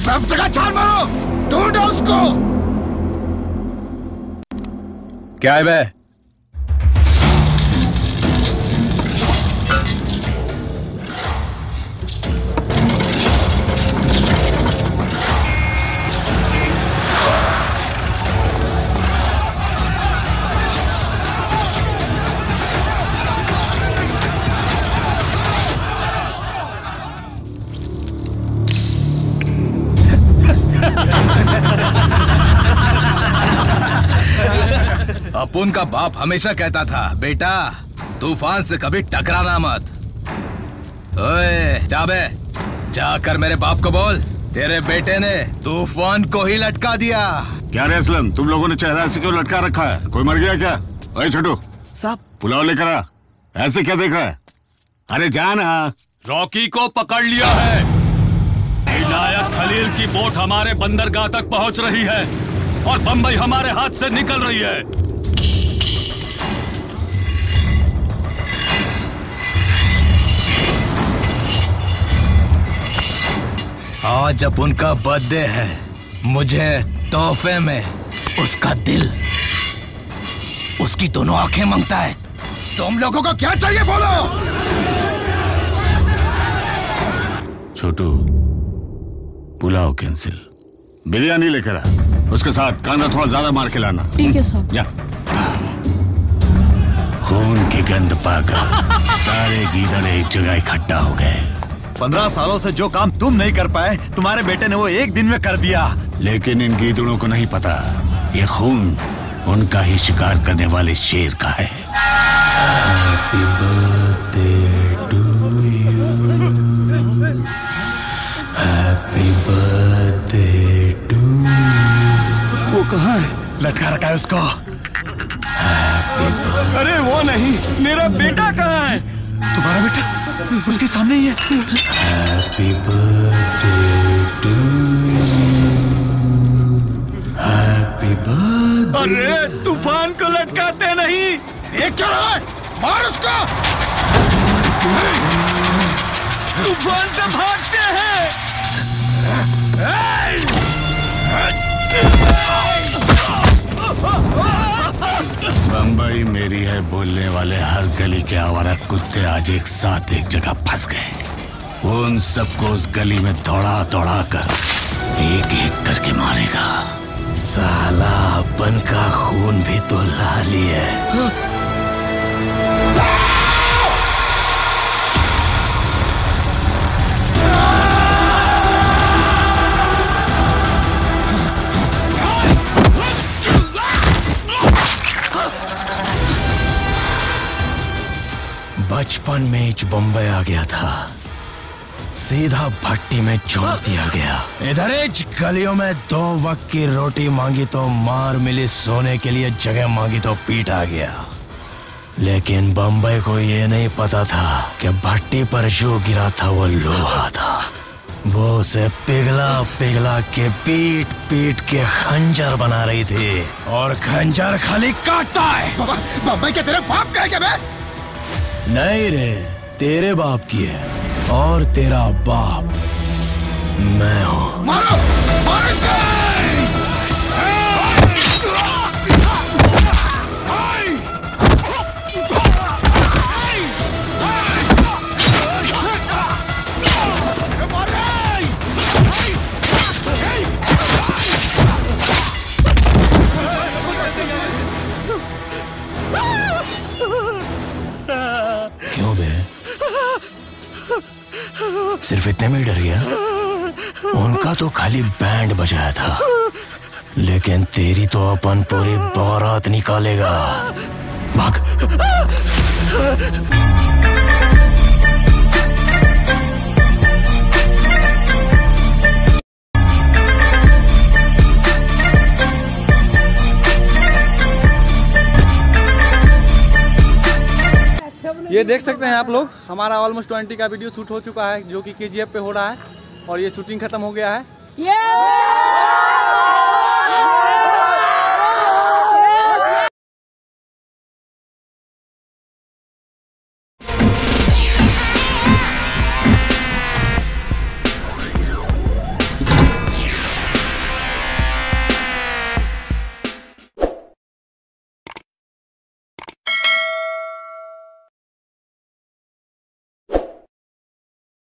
सब जगह छान मारो, ढूंढो उसको। क्या है बे? अपुन का बाप हमेशा कहता था, बेटा तूफान से कभी टकराना मत। ओए जा बे, जाकर मेरे बाप को बोल तेरे बेटे ने तूफान को ही लटका दिया। क्या रे असलम, तुम लोगों ने चेहरा ऐसे क्यों लटका रखा है? कोई मर गया क्या? ओए छोटू साहब, पुलाव लेकर आ। ऐसे क्या देख रहा है? अरे जा ना। रॉकी को पकड़ लिया है। इनायत खलील की बोट हमारे बंदरगाह तक पहुंच रही है और बंबई हमारे हाथ से निकल रही है। आज जब उनका बर्थडे है, मुझे तोहफे में उसका दिल, उसकी दोनों आंखें मांगता है। तुम लोगों को क्या चाहिए बोलो? छोटू पुलाव कैंसिल, बिरयानी लेकर आ। उसके साथ कांदा थोड़ा ज्यादा मार के लाना। ठीक है साहब। जा। खून की गंध पाकर सारे गीदड़ एक जगह इकट्ठा हो गए। 15 सालों से जो काम तुम नहीं कर पाए, तुम्हारे बेटे ने वो एक दिन में कर दिया। लेकिन इन गीदड़ों को नहीं पता, ये खून उनका ही शिकार करने वाले शेर का है। Happy birthday to you. Happy birthday to you. वो कहाँ है? लटका रखा है उसको। Happy birthday. अरे वो नहीं, मेरा बेटा कहाँ है? तुम्हारा बेटा उसके सामने ही है। Happy birthday to you. Happy birthday. अरे तूफान को लटकाते नहीं। देख क्या रहा है? मार उसको। तूफान से भागते हैं। बंबई मेरी है बोलने वाले हर गली के आवारा कुत्ते आज एक साथ एक जगह फंस गए। वो उन सबको उस गली में दौड़ा दौड़ा कर एक एक करके मारेगा। साला अपन का खून भी तो लाली है। बचपन में बम्बई आ गया था, सीधा भट्टी में छोड़ दिया गया। इधर गलियों में 2 वक्त की रोटी मांगी तो मार मिली, सोने के लिए जगह मांगी तो पीट आ गया। लेकिन बम्बई को ये नहीं पता था कि भट्टी पर जो गिरा था वो लोहा था। वो उसे पिघला पिघला के पीट पीट के खंजर बना रही थी, और खंजर खाली काटता है। बम्बई के तेरे बाप का है क्या? नहीं रे, तेरे बाप की है, और तेरा बाप मैं हूं। मारो मारो इसको। क्यों बे, सिर्फ इतने में ही डर गया? उनका तो खाली बैंड बजाया था, लेकिन तेरी तो अपन पूरी बारात निकालेगा। भाग। ये देख सकते हैं आप लोग, हमारा ऑलमोस्ट 20 का वीडियो शूट हो चुका है, जो कि KGF पे हो रहा है, और ये शूटिंग खत्म हो गया है।